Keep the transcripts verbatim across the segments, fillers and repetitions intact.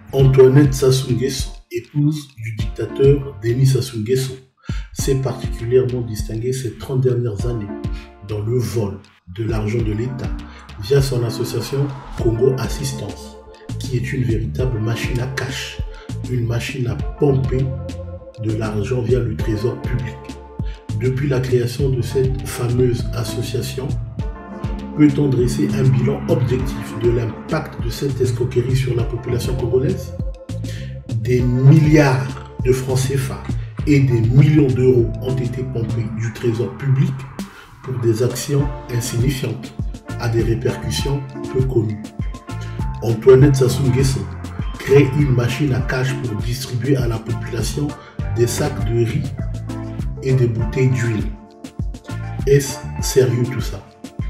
Antoinette Sassou Nguesso, épouse du dictateur Denis Sassou Nguesso, s'est particulièrement distinguée ces trente dernières années dans le vol de l'argent de l'État via son association Congo Assistance, qui est une véritable machine à cash, une machine à pomper de l'argent via le trésor public. Depuis la création de cette fameuse association, peut-on dresser un bilan objectif de l'impact de cette escroquerie sur la population congolaise? Des milliards de francs C F A et des millions d'euros ont été pompés du trésor public pour des actions insignifiantes à des répercussions peu connues. Antoinette Sassou Nguesso crée une machine à cash pour distribuer à la population des sacs de riz et des bouteilles d'huile. Est-ce sérieux tout ça?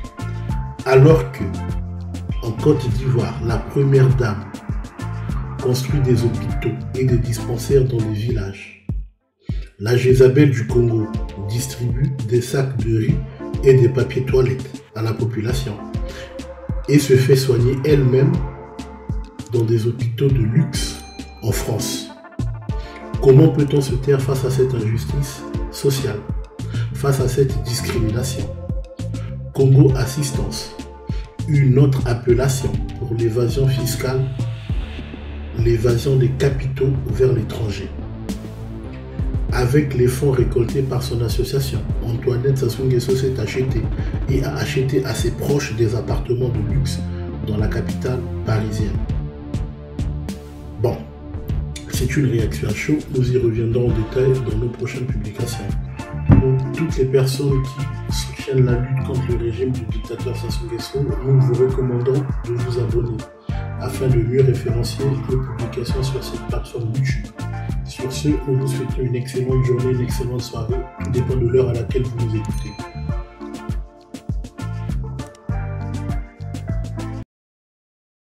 Alors que, en Côte d'Ivoire, la première dame construit des hôpitaux et des dispensaires dans des villages. La Jézabel du Congo distribue des sacs de riz et des papiers toilettes à la population et se fait soigner elle-même dans des hôpitaux de luxe en France. Comment peut-on se taire face à cette injustice sociale, face à cette discrimination? Congo Assistance, une autre appellation pour l'évasion fiscale, l'évasion des capitaux vers l'étranger. Avec les fonds récoltés par son association, Antoinette Sassou Nguesso s'est acheté et a acheté à ses proches des appartements de luxe dans la capitale parisienne. Bon, c'est une réaction à chaud, nous y reviendrons en détail dans nos prochaines publications. Pour toutes les personnes qui soutiennent la lutte contre le régime du dictateur Sassou Nguesso, nous vous recommandons de vous abonner afin de mieux référencier nos publications sur cette plateforme YouTube. Sur ce, nous vous souhaitons une excellente journée, une excellente soirée, tout dépend de l'heure à laquelle vous nous écoutez.